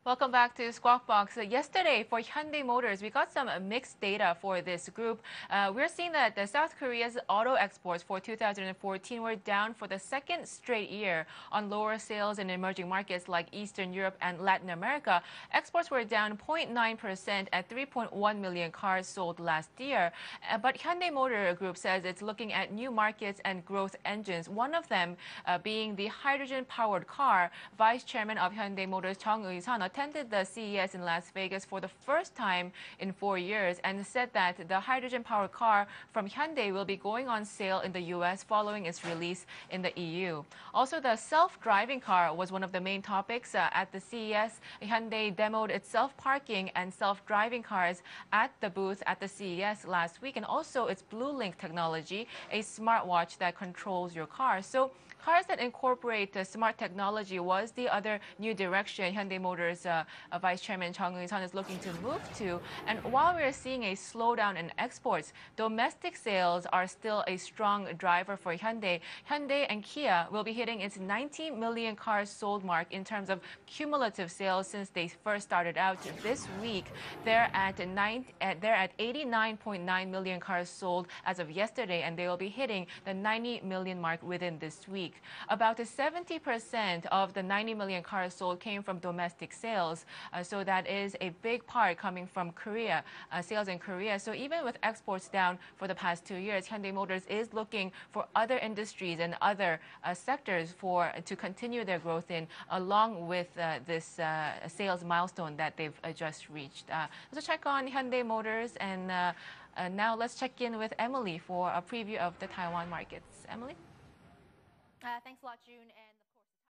Welcome back to Squawk Box. Yesterday, for Hyundai Motors, we got some mixed data for this group. We're seeing that South Korea's auto exports for 2014 were down for the second straight year on lower sales in emerging markets like Eastern Europe and Latin America. Exports were down 0.9% at 3.1 million cars sold last year. But Hyundai Motor Group says it's looking at new markets and growth engines, one of them being the hydrogen-powered car. Vice Chairman of Hyundai Motors, Chung Eui-sun, attended the CES in Las Vegas for the first time in 4 years and said that the hydrogen-powered car from Hyundai will be going on sale in the U.S. following its release in the EU. Also, the self-driving car was one of the main topics at the CES. Hyundai demoed its self-parking and self-driving cars at the booth at the CES last week, and also its BlueLink technology, a smartwatch that controls your car. So cars that incorporate smart technology was the other new direction Hyundai Motors Vice Chairman Chung Eui-sun is looking to move to. And while we're seeing a slowdown in exports, domestic sales are still a strong driver for Hyundai. Hyundai and Kia will be hitting its 90 million cars sold mark in terms of cumulative sales since they first started out this week. They're at 89.9 million cars sold as of yesterday, and they will be hitting the 90 million mark within this week. About 70% of the 90 million cars sold came from domestic sales. So that is a big part coming from Korea, sales in Korea. So even with exports down for the past 2 years, Hyundai Motors is looking for other industries and other sectors to continue their growth in, along with this sales milestone that they've just reached. So check on Hyundai Motors, and now let's check in with Emily for a preview of the Taiwan markets. Emily? Thanks a lot, June.